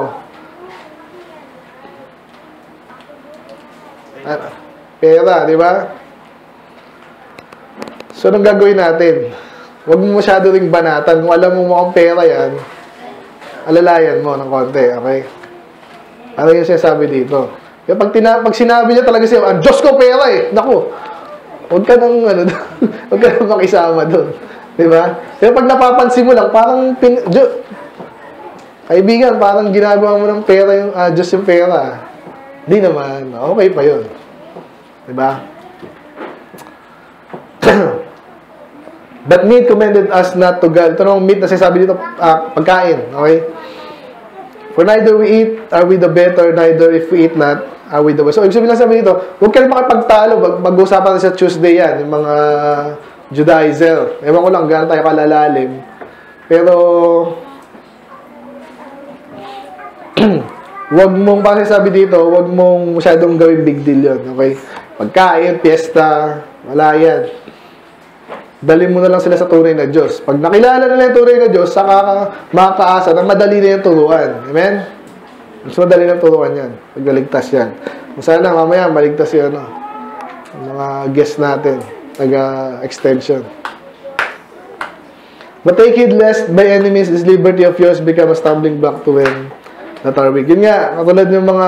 Ano? Pera, di ba? So, anong gagawin natin? Huwag mo masyado ring banatan. Kung alam mo mukhang pera yan, alalayan mo ng konti, okay? Ano yung sinasabi dito? Kaya pag, tina pag sinabi niya talaga siya, ang Diyos ko pera eh. Naku, huwag ka nang, ano, huwag ka nang makisama doon. Diba? Kaya pag napapansin mo lang, parang, pin Diyos, kaibigan, parang ginagawa mo ng pera yung, uh, Diyos yung pera. Di naman. Okay pa yun. Diba? But meat commended us not to God. Ito namang meat na sinasabi dito, uh, pagkain. Okay? For neither we eat, are we the better, neither if we eat not, are we the worse. So, ibig sabihin lang sabi dito, huwag ka rin makipagtalo. Mag-uusapan sa Tuesday yan, yung mga Judaizer. Ewan ko lang, gano'n tayo kalalalim. Pero, huwag mong, pa sabi dito, huwag mong masyadong gawin big deal yun. Okay? Pagkain, piyesta, wala yan. Dali mo na lang sila sa tunay na Diyos. Pag nakilala nila yung tunay na Diyos, saka makakaasa na madali na yung turuan. Amen? Mas madali na turuan yan. Pagkaligtas yan. Sana mamaya maligtas yung ano, mga guests natin. Taga-extension. But take heed lest by enemies this liberty of yours become a stumbling block to them that are weak. Yun nga, katulad yung mga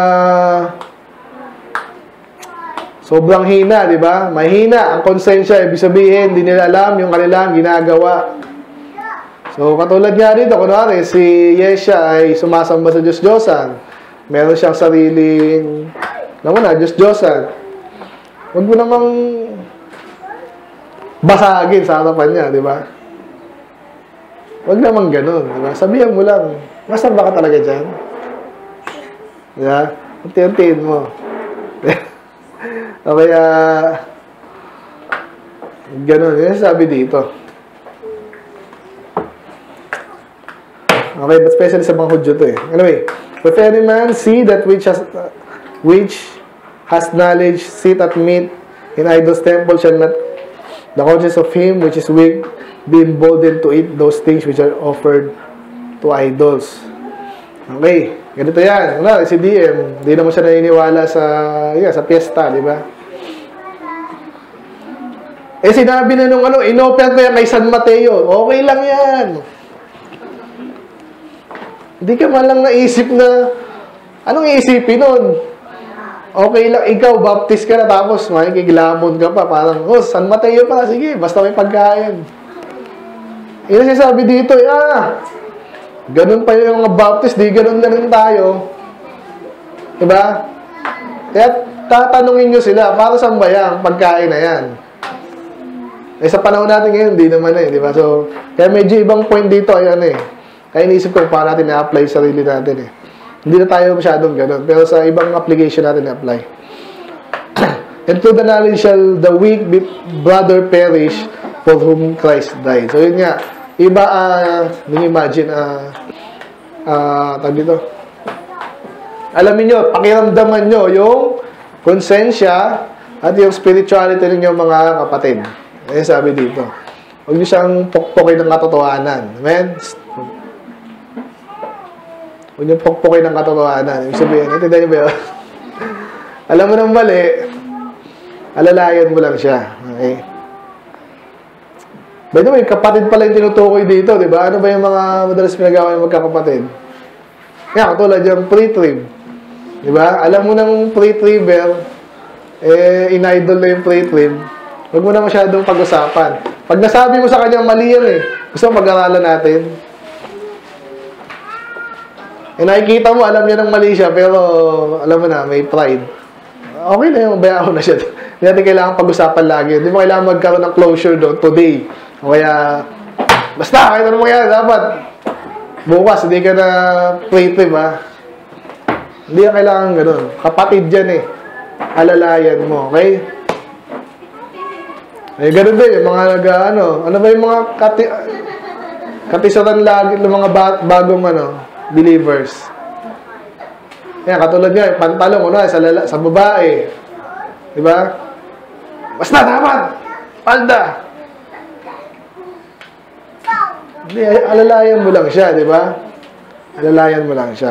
sobrang hina, di ba? Mahina ang konsensya. Ibig sabihin, hindi nila alam yung kanilang ginagawa. So, katulad nga dito, kunwari, si Yesha ay sumasamba sa Diyos-Diyosan. Meron siyang sariling, alam mo na, Diyos-Diyosan. Huwag mo namang basagin sa harapan niya, di ba? Huwag namang ganun, di ba? Sabihan mo lang, masamba ka talaga dyan. Di ba? Unti-untiin mo. O kaya, ganun, yun sabi dito. Okay, but especially sa mga Hudyo to eh. Anyway, if any man see that which has, uh, which has knowledge, sit at meat in idol's temple, shall not the conscience of him which is weak be emboldened to eat those things which are offered to idols. Okay, ganito yan. Wala, si D M, hindi naman siya naniniwala sa, yeah, sa piyesta, di ba? Eh, sinabi na nung ano, inopen ko yan kay San Mateo. Okay lang yan. Hindi ka man lang naisip na, anong iisipin nun? Okay lang, ikaw, baptist ka na, tapos makikiglamon ka pa. Parang, oh, San Mateo pa, sige, basta may pagkain. Yun ang sinasabi dito, eh, ah, ganun pa yung mga baptist, di ganun na rin tayo. Diba? Kaya tatanungin nyo sila, para saan ba yan, pagkain na yan? Eh, sa panahon natin ngayon, hindi naman eh, di ba? So, kaya medyo ibang point dito, ayan eh. Kaya iniisip ko paano natin na-apply sa sarili natin eh. Hindi na tayo masyadong ganun. Pero sa ibang application natin na-apply. And through the knowledge shall the weak brother perish for whom Christ died. So, yun nga. Iba, uh, don't imagine, ah, uh, uh, tawag dito. Alamin nyo, pakiramdaman nyo yung konsensya at yung spirituality ninyo mga kapatid. Ayan sabi dito. Huwag nyo siyang pokpokin ng katotohanan. Amen? Huwag nyo pokpokin ng katotohanan. Ibig sabihin, natindihan nyo ba yun? Alam mo nang mali, alalayan mo lang siya. Okay? By the way, kapatid pala yung tinutukoy dito, di ba? Ano ba yung mga madalas pinagawa ng magkakapatid? Kaya, katulad yung pre-trib. Di ba? Alam mo ng pre-tribber, eh, in-idol na yung pre-trib. Huwag mo na masyadong pag-usapan. Pag nasabi mo sa kanya, mali yan eh. Gusto mo pag-aralan natin? Eh, nakikita mo, alam niya ng mali siya, pero alam mo na, may pride. Okay na yung bayaan na siya. Hindi natin kailangan pag-usapan lagi. Hindi mo kailangan magkaroon ng closure doon today. O kaya, basta, kahit ano mangyari, dapat bukas, hindi ka na playtime, ha? Hindi ka kailangan ganun. Kapatid yan eh. Alalayan mo, okay? Eh, ganun din, yung mga nag, ano, ano ba yung mga kati, katisaran lagi, yung mga ba, bagong, ano, believers. Yan, katulad nga, yung pantalong, ano, sa, lala, sa babae. Diba? Basta dapat! Palda! Hindi, alalayan mo lang siya, diba? Alalayan mo lang siya.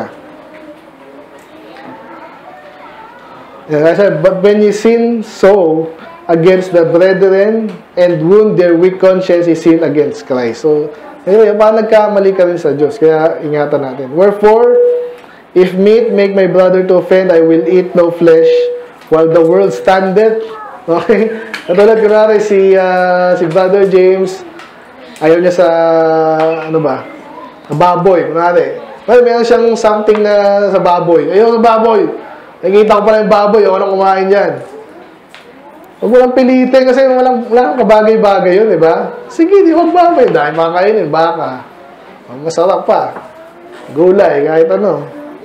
Yan, kasi, but when you sin so against the brethren and wound their weak conscience, you sin against Christ. So, anyway, parang nagkamali ka rin sa Diyos. Kaya, ingatan natin. Wherefore, if meat make my brother to offend, I will eat no flesh, while the world standeth. Okay? Katulad, kunwari, si, uh, si Brother James, ayaw niya sa, ano ba, sa baboy, kunwari. Well, meron siyang something na sa baboy. Ayaw sa baboy. Nakikita ko pala yung baboy, ako nang kumain dyan. Huwag mo lang pilitin kasi walang, walang kabagay-bagay yun, di ba? Sige, di huwag baboy. Dahil makakainin, baka. Masarap pa. Gulay, kahit ano.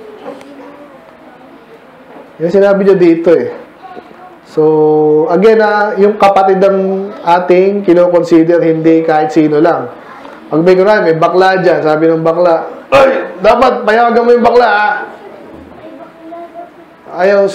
Yung sinabi niya dito eh. So, again ah, yung kapatid ng ating kinoconsider hindi kahit sino lang. Pag may kunwari, may bakla dyan, sabi ng bakla, ay, dapat payagan mo yung bakla ah. Ayaw,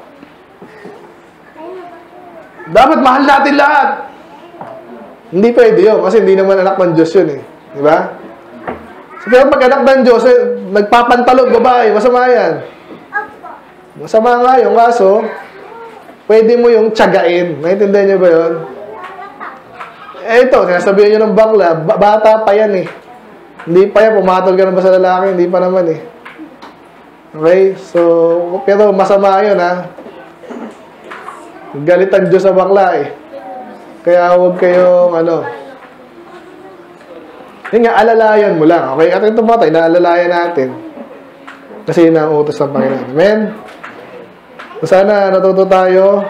dapat mahal natin lahat. Hindi pwede yun, kasi hindi naman anak ng Diyos yun eh. Di ba? So, pero pag anak ng Diyos, eh, nagpapantalog, babae, masama yan. Masama nga yung kaso, pwede mo yung tiyagain. Naintindihan niyo ba yun? Eh ito, sinasabihan niyo ng bakla, bata pa yan eh. Hindi pa yan, pumatol ka na ba sa lalaki? Hindi pa naman eh. Okay? So, pero masama yun ha. Galit ang Diyos sa bakla eh. Kaya huwag kayong ano. Yun nga, alalayan mo lang. Okay? At ito mga tayo, naalalayan natin. Kasi yun ang utos ng Panginoon. Amen? So, sana natuto tayo.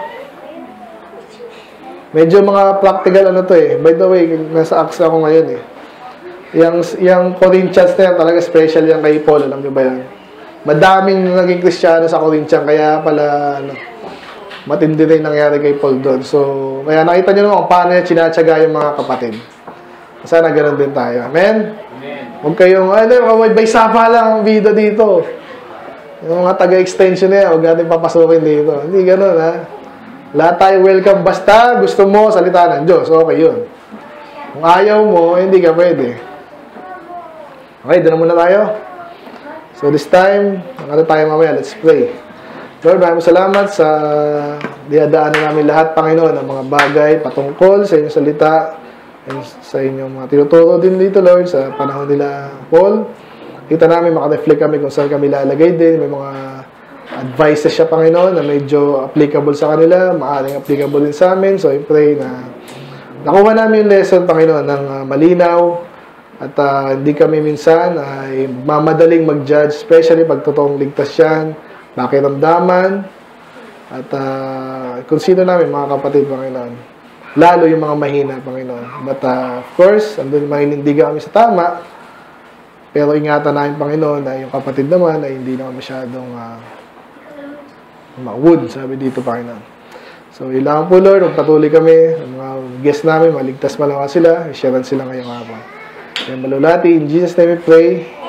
Medyo mga practical ano to eh. By the way, nasa Acts ako ngayon eh. Yung, yung Corinthians na yan, talaga special yan kay Paul. Alam niyo ba yan? Madaming naging Kristiyano sa Corinthians. Kaya pala, ano, matindi rin nangyari kay Paul doon. So, kaya nakita nyo naman kung paano niya sinatsaga yung mga kapatid. Sana ganun din tayo. Amen? Amen. Huwag kayong, ano, may baysapa lang ang vida dito. Yung mga taga-extension na yan, huwag natin papasukin dito. Hindi ganun, ha? Lahat tayo welcome. Basta gusto mo salita ng Diyos. Okay, yun. Kung ayaw mo, hindi ka pwede. Okay, doon na muna tayo. So, this time, nakata tayo mamaya. Let's pray. Lord, maraming salamat sa diadaanan namin lahat, Panginoon, ng mga bagay patungkol sa inyong salita and sa inyong mga tinuturo din dito, Lord, sa panahon nila, Paul. Kita namin, makareflect kami kung saan kami lalagay din. May mga advices siya, Panginoon, na medyo applicable sa kanila, maaaring applicable din sa amin. So, I pray na nakuha namin yung lesson, Panginoon, ng uh, malinaw at uh, hindi kami minsan ay mamadaling mag-judge, especially pag totoong ligtas yan, makiramdaman, at uh, consider namin mga kapatid, Panginoon. Lalo yung mga mahina, Panginoon. But uh, of course, andun mahinindigan kami sa tama, pero ingatan namin, Panginoon, na yung kapatid naman ay hindi naman masyadong uh, ma-wood, sabi dito, Panginoon. So, ilangan po, Lord, magpatuloy kami, ang mga guests namin, maligtas malawa sila, i-sharean sila ngayong hapon. Kaya malulati, in Jesus' name we pray.